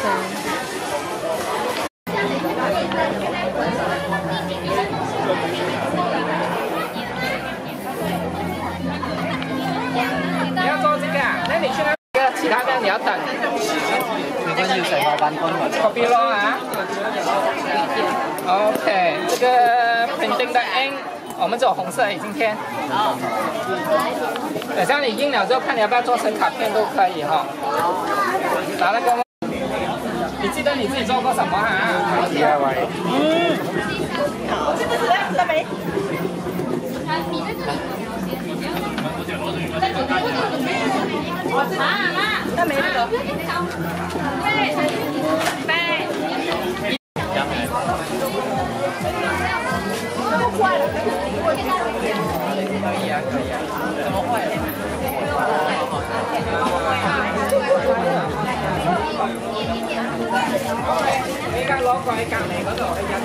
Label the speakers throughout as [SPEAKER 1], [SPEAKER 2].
[SPEAKER 1] 你要做这个啊？那你去那个其他的你要等。
[SPEAKER 2] 你跟要成個版本或者
[SPEAKER 1] copy 咯啊。OK， 这个 printing 的 ink， 我们只有红色今天。等下你印了之后，看你要不要做成卡片都可以哈。拿那个。 你记得你自己做过什么啊 ？DIY。
[SPEAKER 3] 我记得是大梅。大梅那个。这么坏了？
[SPEAKER 1] 可以啊，可以啊。怎么坏了？ 你而家攞過喺隔離嗰度去印。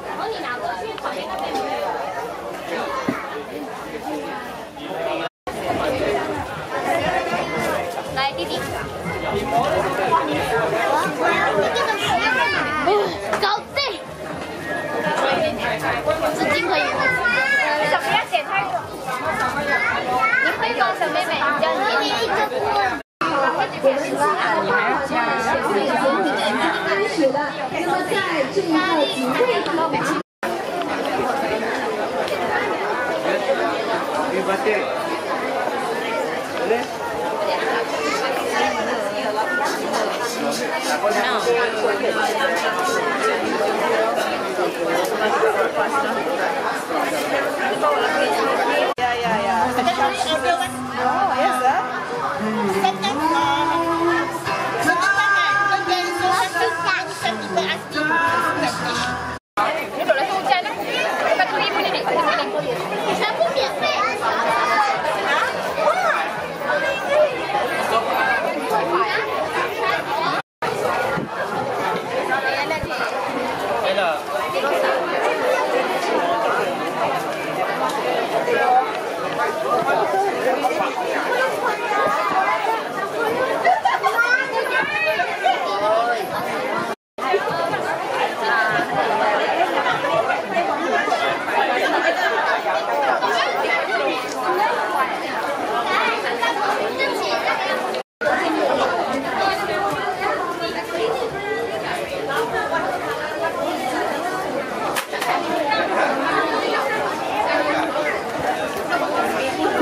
[SPEAKER 4] 来，弟弟。搞定。纸巾可以吗？小不要剪太多。你会做小妹妹，叫你弟弟一个。
[SPEAKER 1] 你还要加。
[SPEAKER 5] 开始了，那么在这一个集会中。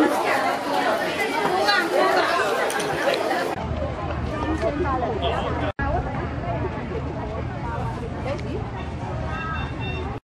[SPEAKER 4] 先发了。